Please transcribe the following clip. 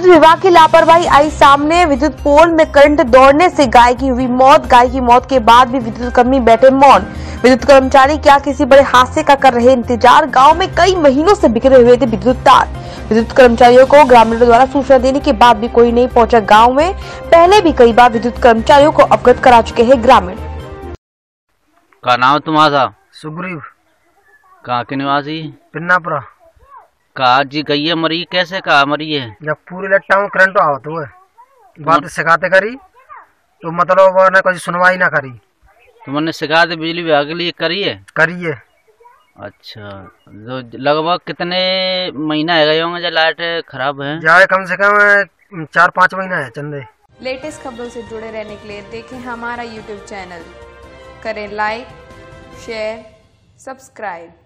विद्युत विभाग की लापरवाही आई सामने। विद्युत पोल में करंट दौड़ने से गाय की हुई मौत। गाय की मौत के बाद भी विद्युत कर्मी बैठे मौन। विद्युत कर्मचारी क्या किसी बड़े हादसे का कर रहे इंतजार। गांव में कई महीनों से बिखरे हुए थे विद्युत तार। विद्युत कर्मचारियों को ग्रामीणों द्वारा सूचना देने के बाद भी कोई नहीं पहुंचा गाँव में। पहले भी कई बार विद्युत कर्मचारियों को अवगत करा चुके हैं ग्रामीण। का नाम तुम्हारा? सुग्रीव। कहाँ के निवासी? पिन्नापुरा। कहा जी गई है मरी? कैसे कहा मरी है? जब पूरी लट्टा में करंट आवत हुए बात शिकायत करी तो मतलब ने कोई सुनवाई ना करी। तुमने शिकायत बिजली विभाग के लिए करी है? करिए। अच्छा, तो लगभग कितने महीना है गए होंगे जब लाइट खराब है? जाए कम से कम 4-5 महीना है चंदे। लेटेस्ट खबरों से जुड़े रहने के लिए देखें हमारा YouTube चैनल, करें लाइक, शेयर, सब्सक्राइब।